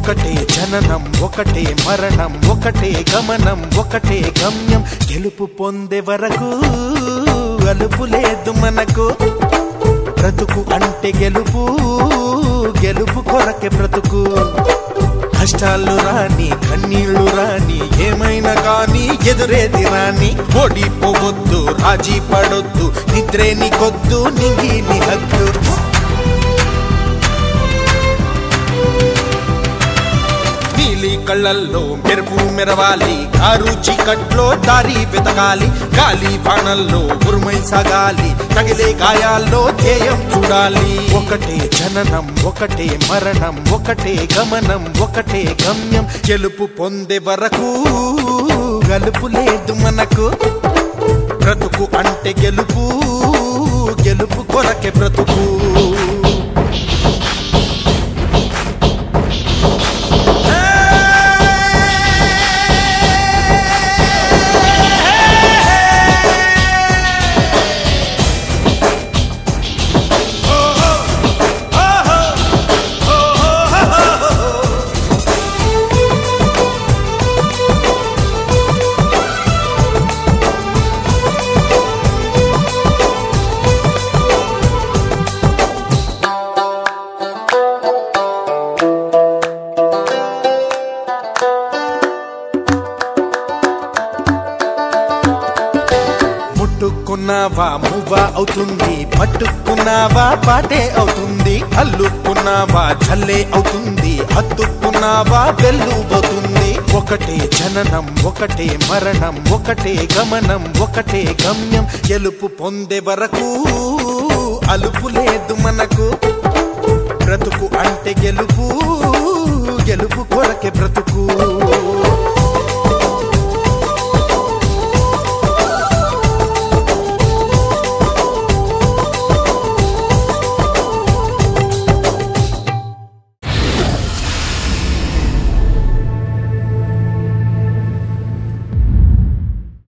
ఒకటే జననం ఒకటే మరణం ఒకటే గమనం ఒకటే గమ్యం గెలుపు పొందే వరకు అలుపు లేదు మనకు బ్రతుకు అంటే గెలుపు గెలుపు కొరకే బ్రతుకు కష్టాలు రాని కన్నీళ్లు రాని ఏమైనా కానీ ఎదురేది రాని ఓడిపోవద్దు రాజీ పడొద్దు నిద్రే నీకొద్దు నింగి నీ హద్దు నీలి కళ్ళల్లో మెరుపు మెరవాలి కారు చీకట్లో దారి వెతకాలి గాలి బాణల్లో ఉరుమై సాగాలి తగిలే గాయాల్లో ధ్యేయం చూడాలి ఒకటే జననం ఒకటే మరణం ఒకటే గమనం ఒకటే గమ్యం గెలుపు పొందే వరకు గలుపు లేదు మనకు బ్రతుకు అంటే గెలుపు గెలుపు కొరకే బ్రతుకు ముట్టుకున్నావా మువ్వా అవుతుంది పట్టుకున్నావా పాటే అవుతుంది అల్లుకున్నావా జల్లే అవుతుంది హత్తుకున్నావా వెల్లుబోతుంది ఒకటే జననం ఒకటే మరణం ఒకటే గమనం ఒకటే గమ్యం గెలుపు పొందే వరకు అలుపు లేదు మనకు బ్రతుకు అంటే గెలుపు గెలుపు కొరకే బ్రతుకు